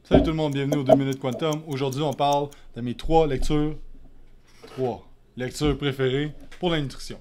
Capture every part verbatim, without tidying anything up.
Salut tout le monde, bienvenue aux deux minutes Quantum. Aujourd'hui, on parle de mes trois lectures, trois lectures préférées pour la nutrition.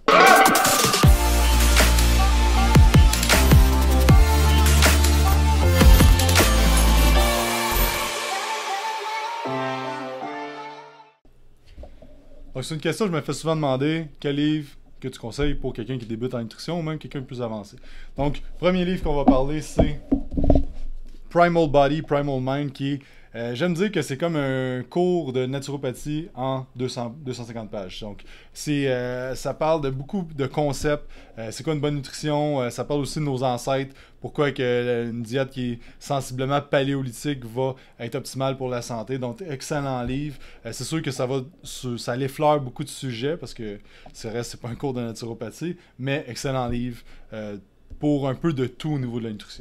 Donc, c'est une question que je me fais souvent demander, quel livre que tu conseilles pour quelqu'un qui débute en nutrition ou même quelqu'un de plus avancé. Donc, premier livre qu'on va parler, c'est Primal Body, Primal Mind, qui est, euh, j'aime dire que c'est comme un cours de naturopathie en deux cents, deux cent cinquante pages. Donc, c'est, euh, ça parle de beaucoup de concepts. Euh, c'est quoi une bonne nutrition? Euh, ça parle aussi de nos ancêtres. Pourquoi que, euh, une diète qui est sensiblement paléolithique va être optimale pour la santé. Donc, excellent livre. Euh, c'est sûr que ça va, ça l'effleure beaucoup de sujets parce que c'est vrai, c'est pas un cours de naturopathie, mais excellent livre euh, pour un peu de tout au niveau de la nutrition.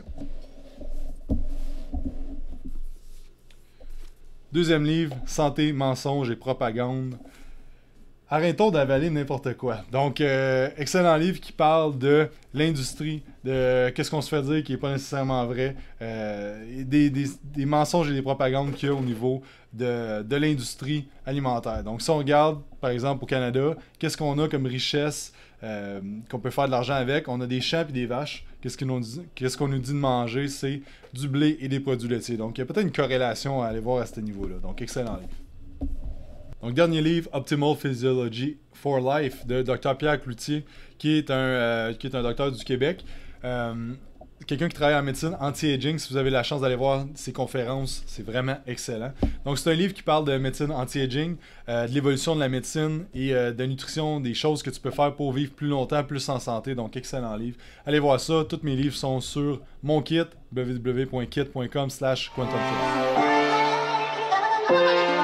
Deuxième livre, Santé, mensonges et propagande. Arrêtons d'avaler n'importe quoi. Donc, euh, excellent livre qui parle de l'industrie, de qu'est-ce qu'on se fait dire qui n'est pas nécessairement vrai, euh, des, des, des mensonges et des propagandes qu'il y a au niveau de, de l'industrie alimentaire. Donc, si on regarde, par exemple, au Canada, qu'est-ce qu'on a comme richesse euh, qu'on peut faire de l'argent avec? On a des champs et des vaches. Qu'est-ce qu'on nous dit, qu'est-ce qu'on nous dit de manger? C'est du blé et des produits laitiers. Donc, il y a peut-être une corrélation à aller voir à ce niveau-là. Donc, excellent livre. Donc, dernier livre, Optimal Physiology for Life, de Docteur Pierre Cloutier, qui est un, euh, qui est un docteur du Québec. Euh, quelqu'un qui travaille en médecine anti-aging. Si vous avez la chance d'aller voir ses conférences, c'est vraiment excellent. Donc, c'est un livre qui parle de médecine anti-aging, euh, de l'évolution de la médecine et euh, de nutrition, des choses que tu peux faire pour vivre plus longtemps, plus en santé. Donc, excellent livre. Allez voir ça. Tous mes livres sont sur mon kit, w w w point kit point com slash quantum kit.